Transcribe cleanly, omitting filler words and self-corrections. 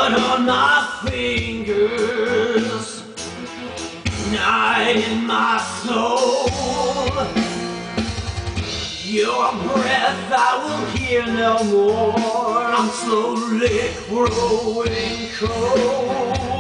blood on my fingers, night in my soul. Your breath I will hear no more. I'm slowly growing cold.